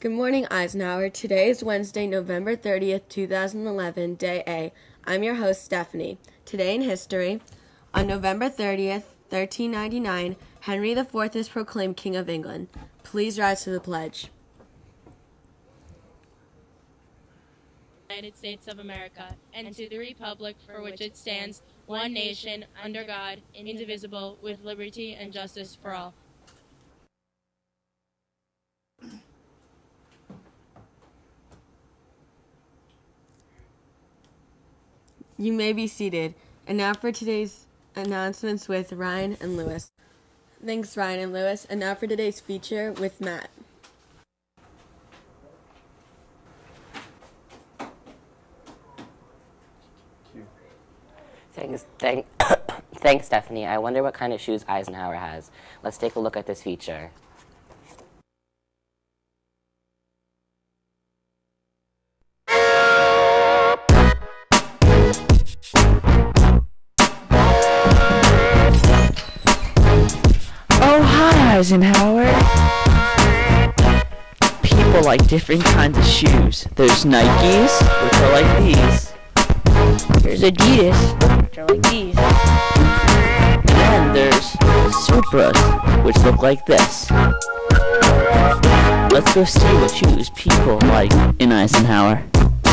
Good morning, Eisenhower. Today is Wednesday, November 30th, 2011, Day A. I'm your host, Stephanie. Today in history, on November 30th, 1399, Henry IV is proclaimed King of England. Please rise to the pledge. United States of America, and to the republic for which it stands, one nation, under God, indivisible, with liberty and justice for all. You may be seated. And now for today's announcements with Ryan and Lewis. Thanks, Ryan and Lewis. And now for today's feature with Matt. Thanks, Stephanie. I wonder what kind of shoes Eisenhower has. Let's take a look at this feature. Oh, hi, Eisenhower. People like different kinds of shoes. There's Nikes, which are like these. There's Adidas, which are like these. And there's Supras, which look like this. Let's go see what shoes people like in Eisenhower.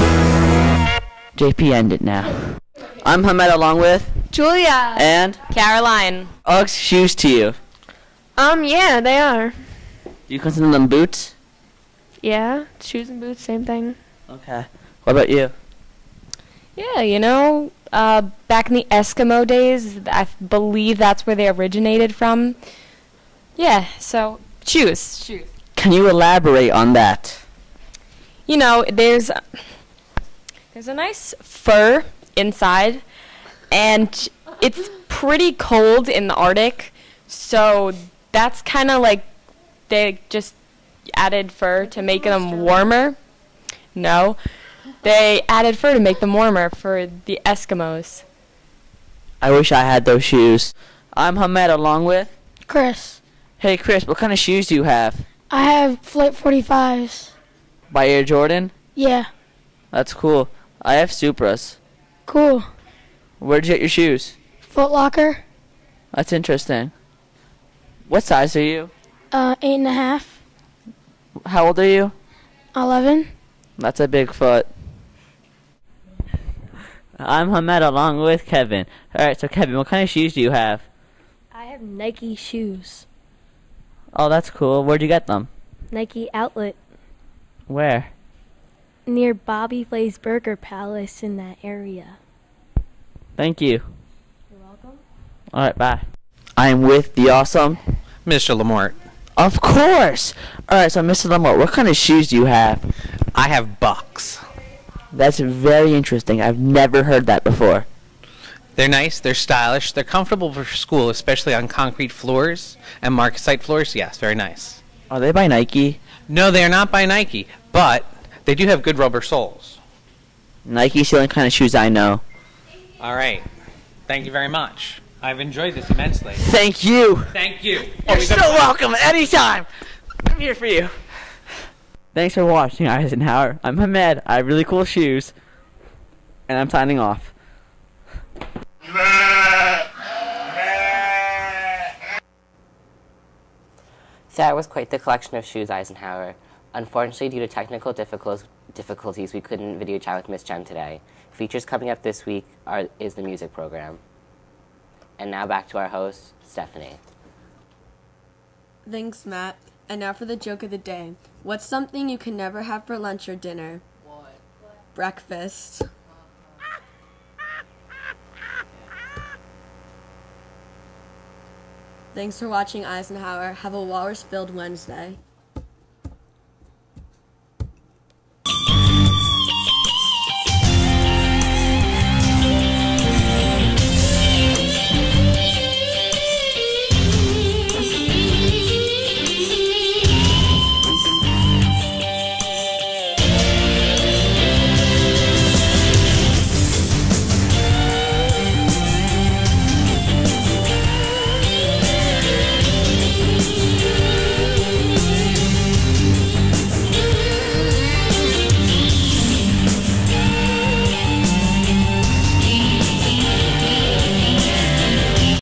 JP, end it now. I'm Hamed along with Julia. and Caroline. Uggs shoes to you. Yeah, they are. Do you consider them boots? Yeah, shoes and boots, same thing. Okay. What about you? Yeah, back in the Eskimo days, I believe that's where they originated from. Yeah, so, shoes. Can you elaborate on that? There's a nice fur inside, and it's pretty cold in the Arctic, so that's kind of like they just added fur to make them warmer. No, they added fur to make them warmer for the Eskimos. I wish I had those shoes. I'm Hamed along with... Chris, Hey Chris, what kind of shoes do you have? I have Flight 45s. By Air Jordan? Yeah, That's cool. I have Supras. cool. Where'd you get your shoes? Foot Locker, That's interesting. What size are you? 8.5, How old are you? 11. That's a big foot. I'm Hamed along with Kevin. Alright, so Kevin, what kind of shoes do you have? I have Nike shoes. Oh, that's cool. Where'd you get them? Nike outlet Where? near Bobby Flay's Burger Palace in that area. Thank you. You're welcome. Alright, bye. I'm with the awesome... Mr. Lamort, Of course! Alright, so Mr. Lamort, what kind of shoes do you have? I have Bucks. That's very interesting. I've never heard that before. They're nice, they're stylish, they're comfortable for school, especially on concrete floors and market site floors. Yes, very nice. Are they by Nike? No, they are not by Nike, but they do have good rubber soles. Nike's the only kind of shoes I know. All right. Thank you very much. I've enjoyed this immensely. Thank you! Thank you. You're so welcome anytime! I'm here for you. Thanks for watching Eisenhower. I'm Hamed. I have really cool shoes. And I'm signing off. That was quite the collection of shoes, Eisenhower. Unfortunately, due to technical difficulties, we couldn't video chat with Miss Jen today. Features coming up this week is the music program. And now back to our host, Stephanie. Thanks, Matt. And now for the joke of the day. What's something you can never have for lunch or dinner? What? Breakfast. Thanks for watching Eisenhower. Have a walrus-filled Wednesday.